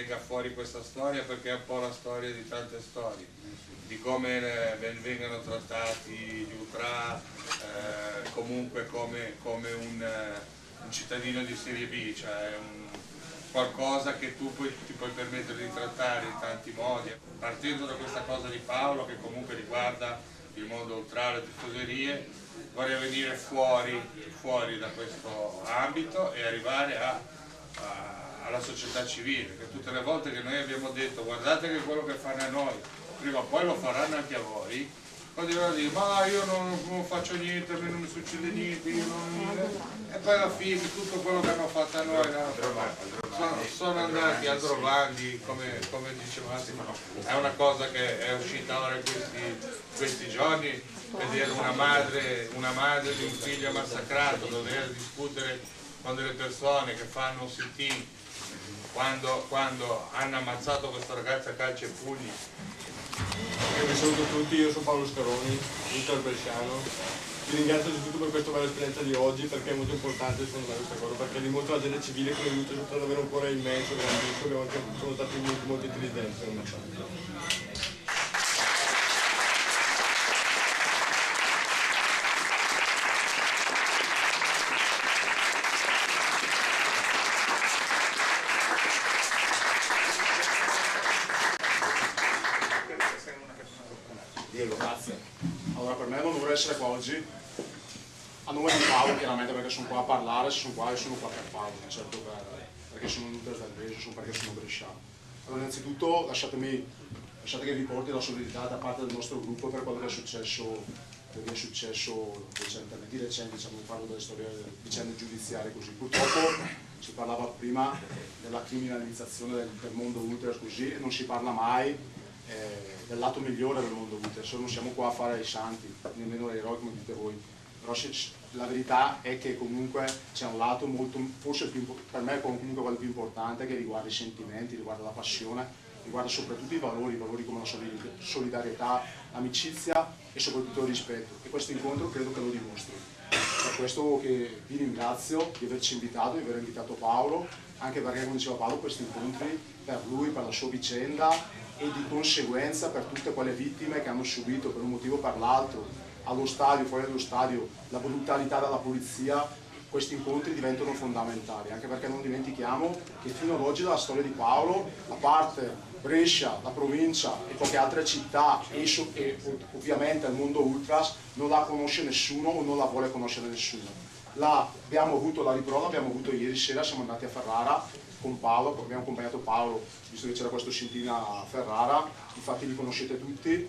venga fuori questa storia, perché è un po' la storia di tante storie, di come vengano trattati gli ultra, comunque come un cittadino di serie B, cioè qualcosa che tu ti puoi permettere di trattare in tanti modi, partendo da questa cosa di Paolo che comunque riguarda il mondo ultra, le tifoserie. Vorrei venire fuori da questo ambito e arrivare alla società civile, che tutte le volte che noi abbiamo detto guardate che quello che fanno a noi prima o poi lo faranno anche a voi, continuano a dire ma io non faccio niente, a me non mi succede niente, e poi alla fine tutto quello che hanno fatto a noi sono andati a Aldrovandi, come dice Massimo. È una cosa che è uscita ora in questi giorni, vedere una madre di un figlio massacrato, dover discutere con delle persone che fanno un sit-in quando hanno ammazzato questo ragazzo a calci e pugni. Vi saluto tutti, io sono Paolo Scaroni, interbresciano. Vi ringrazio di tutto per questa bella esperienza di oggi, perché è molto importante secondo me questa cosa, perché dimostra la gente civile che è venuta sotto davvero un cuore immenso, grandissimo, che sono stati molto intelligenti. Grazie. Allora, per me è un onore essere qua oggi a nome di Paolo, chiaramente, perché sono qua a parlare, sono qua per Paolo, non certo perché sono un del Brescia, sono perché sono bresciano. Allora, innanzitutto lasciate che vi porti la solidarietà da parte del nostro gruppo per quello che è successo recentemente, diciamo, parlo delle storie, vicende giudiziarie così. Purtroppo si parlava prima della criminalizzazione del mondo ultra così, e non si parla mai del lato migliore del mondo ultra, non siamo qua a fare i santi, nemmeno eroi come dite voi, però la verità è che comunque c'è un lato molto, forse per me comunque quello più importante, che riguarda i sentimenti, riguarda la passione, riguarda soprattutto i valori come la solidarietà, l'amicizia e soprattutto il rispetto, e questo incontro credo che lo dimostri. Per questo che vi ringrazio di averci invitato, di aver invitato Paolo, anche perché, come diceva Paolo, questi incontri per lui, per la sua vicenda e di conseguenza per tutte quelle vittime che hanno subito per un motivo o per l'altro, allo stadio, fuori dallo stadio, la brutalità della polizia, questi incontri diventano fondamentali, anche perché non dimentichiamo che fino ad oggi dalla storia di Paolo, a parte Brescia, la provincia e poche altre città e ovviamente il mondo ultras, non la conosce nessuno o non la vuole conoscere nessuno. Abbiamo avuto la riprova, abbiamo avuto ieri sera, siamo andati a Ferrara con Paolo, abbiamo accompagnato Paolo, visto che c'era questo scintille a Ferrara, infatti li conoscete tutti,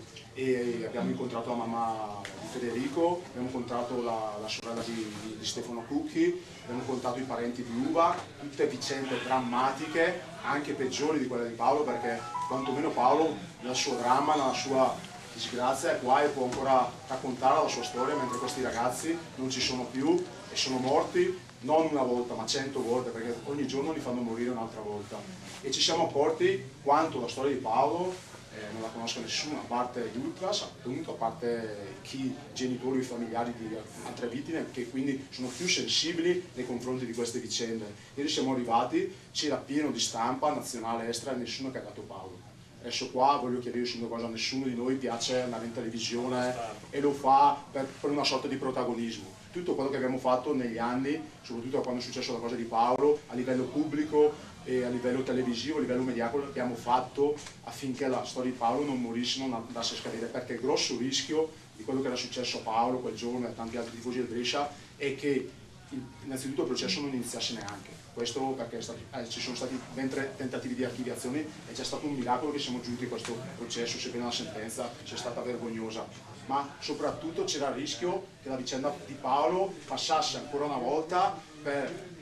e abbiamo incontrato la mamma di Federico, abbiamo incontrato la sorella di Stefano Cucchi, abbiamo incontrato i parenti di Uva, tutte vicende drammatiche, anche peggiori di quelle di Paolo, perché quantomeno Paolo nel suo dramma, nella sua disgrazia è qua e può ancora raccontare la sua storia, mentre questi ragazzi non ci sono più e sono morti non una volta ma 100 volte, perché ogni giorno li fanno morire un'altra volta, e ci siamo accorti quanto la storia di Paolo non la conosca nessuno, a parte gli ultras, appunto, a parte chi, genitori o familiari di altre vittime, che quindi sono più sensibili nei confronti di queste vicende. Ieri siamo arrivati, c'era pieno di stampa nazionale, estera, e nessuno che ha dato Paolo. Adesso qua voglio chiarire su una cosa: a nessuno di noi piace andare in televisione e lo fa per una sorta di protagonismo. Tutto quello che abbiamo fatto negli anni, soprattutto quando è successo la cosa di Paolo, a livello pubblico e a livello televisivo, a livello mediatico, abbiamo fatto affinché la storia di Paolo non morisse, non andasse a scadere, perché il grosso rischio di quello che era successo a Paolo quel giorno e a tanti altri tifosi del Brescia è che innanzitutto il processo non iniziasse neanche. Questo perché ci sono stati ben 3 tentativi di archiviazione, e c'è stato un miracolo che siamo giunti a questo processo, sebbene la sentenza sia stata vergognosa, ma soprattutto c'era il rischio che la vicenda di Paolo passasse ancora una volta per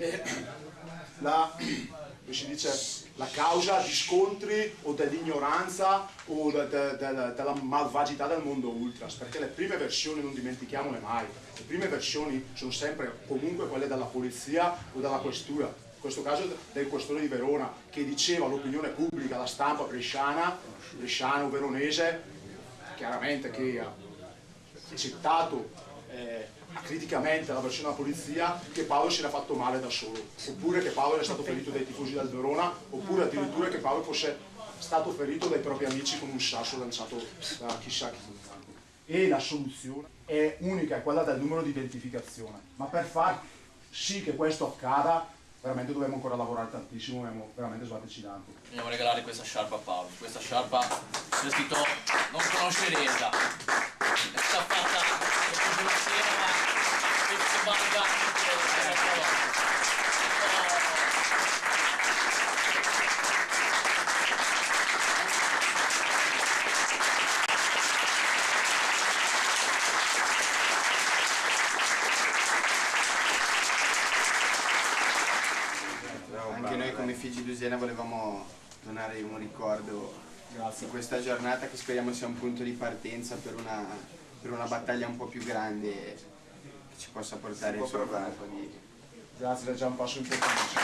la causa di scontri o dell'ignoranza o della malvagità del mondo ultras, perché le prime versioni, non dimentichiamole mai, le prime versioni sono sempre comunque quelle della polizia o della questura. In questo caso del questore di Verona, che diceva all'opinione pubblica, alla stampa bresciana o veronese, chiaramente, che ha accettato criticamente alla versione della polizia che Paolo si era fatto male da solo, oppure che Paolo era stato ferito dai tifosi del Verona, oppure addirittura che Paolo fosse stato ferito dai propri amici con un sasso lanciato da chissà chi. E la soluzione è unica, è quella del numero di identificazione, ma per far sì che questo accada veramente dobbiamo ancora lavorare tantissimo, dobbiamo veramente sbatterci tanto. Dobbiamo regalare questa sciarpa a Paolo. Questa sciarpa c'è scritto non conosce Resa. È stata fatta questa sera, ma questo valga Anche noi come Figi Lusena volevamo donare un ricordo di questa giornata che speriamo sia un punto di partenza per una battaglia un po' più grande che ci possa portare insomma un po' di... Grazie, è già un passo importante.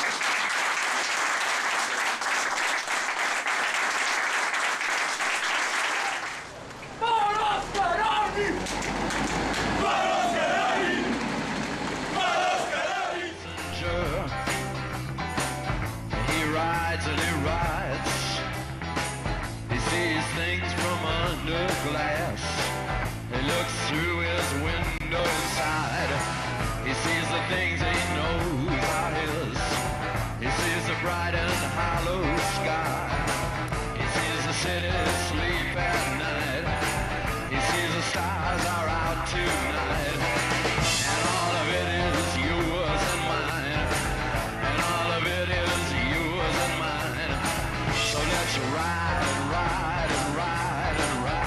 And he rides, he sees things from under glass, he looks through his window inside, he sees the things he knows are his, he sees the bright and hollow sky, he sees the city sleep at night, he sees the stars are out tonight, and all of it is yours and mine, and all of it is yours and mine. So let's ride and ride and ride and ride.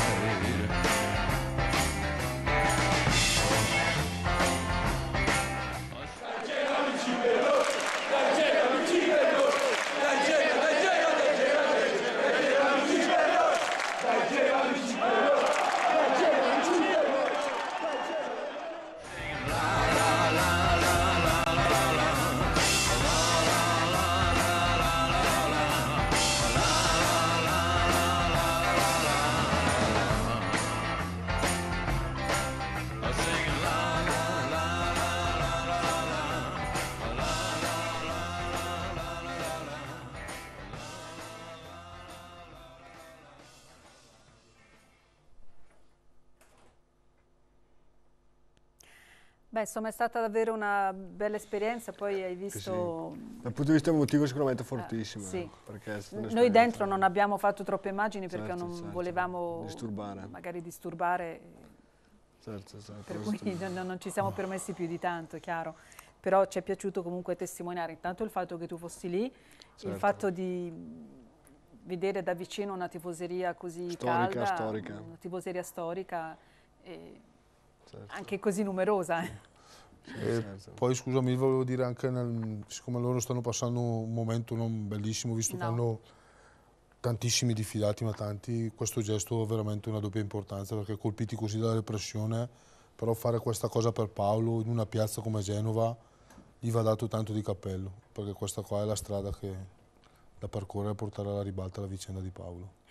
Beh, insomma è stata davvero una bella esperienza, poi hai visto... Sì. Dal punto di vista emotivo sicuramente fortissimo. Sì. Perché noi dentro non abbiamo fatto troppe immagini perché certo, non certo. volevamo disturbare. magari disturbare, Certo. per cui non ci siamo permessi più di tanto, chiaro. Però ci è piaciuto comunque testimoniare intanto il fatto che tu fossi lì, certo. Il fatto di vedere da vicino una tifoseria così calda, storica. Una tifoseria storica e certo. Anche così numerosa. Certo. Poi scusami, volevo dire anche, siccome loro stanno passando un momento non bellissimo, visto che hanno tantissimi diffidati, ma tanti, questo gesto ha veramente una doppia importanza, perché colpiti così dalla repressione, però fare questa cosa per Paolo in una piazza come Genova gli va dato tanto di cappello, perché questa qua è la strada da percorrere e portare alla ribalta la vicenda di Paolo.